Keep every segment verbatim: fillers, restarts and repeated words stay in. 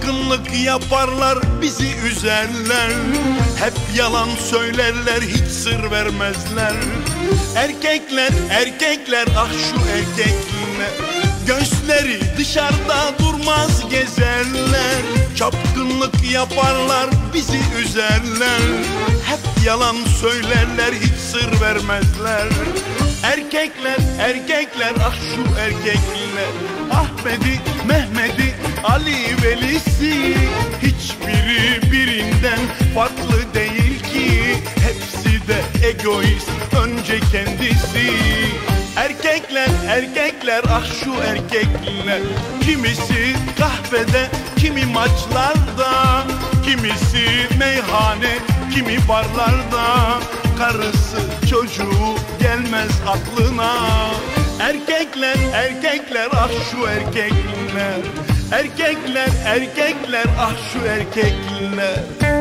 Çapkınlık yaparlar, bizi üzerler. Hep yalan söylerler, hiç sır vermezler. Erkekler, erkekler, ah şu erkekler. Göğüsleri dışarıda durmaz gezerler. Çapkınlık yaparlar, bizi üzerler. Hep yalan söylerler, hiç sır vermezler. Erkekler, erkekler, ah şu erkekler. Ahmet'i, Mehmet'i, Ali Velisi, hiçbiri birinden farklı değil ki. Hepsi de egoist, önce kendisi. Erkekler, erkekler, ah şu erkekler. Kimisi kahvede, kimi maçlarda, kimisi meyhane, kimi barlarda. Karısı çocuğu gelmez aklına. Erkekler, erkekler, ah şu erkekler. Erkekler, erkekler, ah şu erkekler.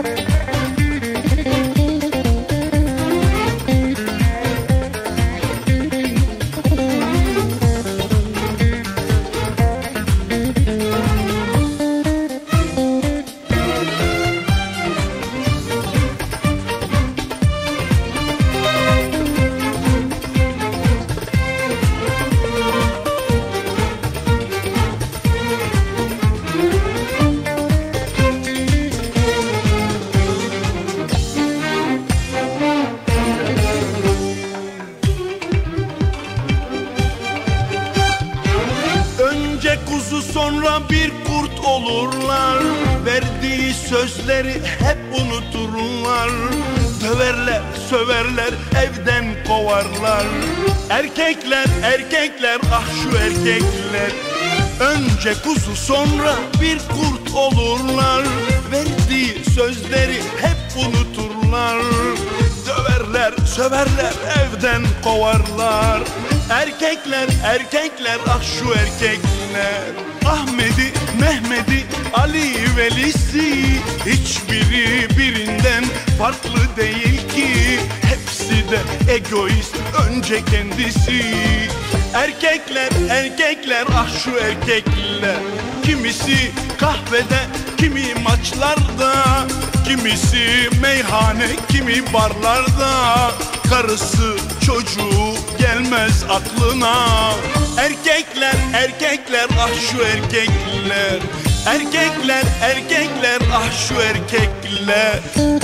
Kuzu sonra bir kurt olurlar. Verdiği sözleri hep unuturlar. Döverler, söverler, evden kovarlar. Erkekler, erkekler, ah şu erkekler. Önce kuzu sonra bir kurt olurlar. Verdiği sözleri hep unuturlar. Döverler, söverler, evden kovarlar. Erkekler, erkekler, ah şu erkekler. Ahmet'i, Mehmet'i, Ali Velisi, hiçbiri birinden farklı değil ki. Hepsi de egoist, önce kendisi. Erkekler, erkekler, ah şu erkekler. Kimisi kahvede, kimi maçlarda, kimisi meyhane, kimi barlarda. Karısı çocuğu gelmez aklına. Erkekler, erkekler, ah şu erkekler. Erkekler, erkekler, ah şu erkekler.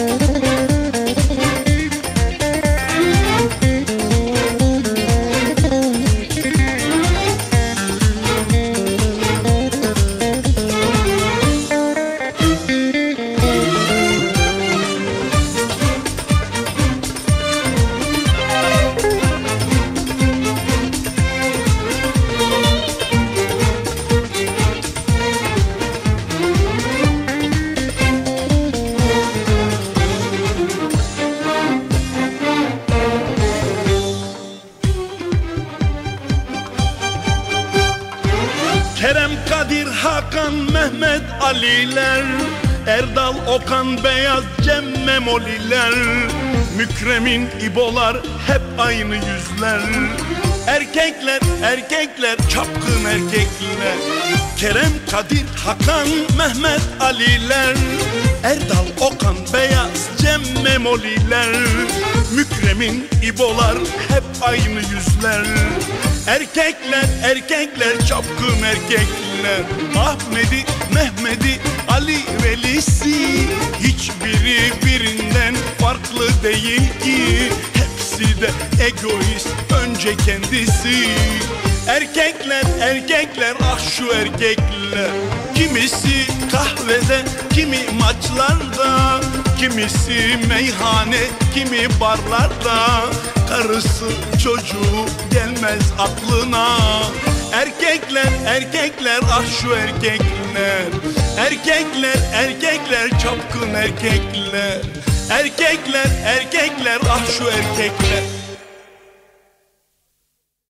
Kerem, Kadir, Hakan, Mehmet, Aliler. Erdal, Okan, Beyaz, Cem, Memoliler. Mükremin, İbolar hep aynı yüzler. Erkekler, erkekler, çapkın erkekler. Kerem, Kadir, Hakan, Mehmet, Aliler. Erdal, Okan, Beyaz, Cem, Memoliler. Mükremin, İbolar hep aynı yüzler. Erkekler, erkekler, çapkın erkekler. Ahmet'i, Mehmet'i, Ali Velisi, hiçbiri birinden farklı değil ki. Hepsi de egoist, önce kendisi. Erkekler, erkekler, ah şu erkekler. Kimisi kahvede, kimi maçlarda, kimisi meyhane, kimi barlarda. Karısı çocuğu gelmez aklına. Erkekler, erkekler, ah şu erkekler. Erkekler, erkekler, çapkın erkekler. Erkekler, erkekler, ah şu erkekler.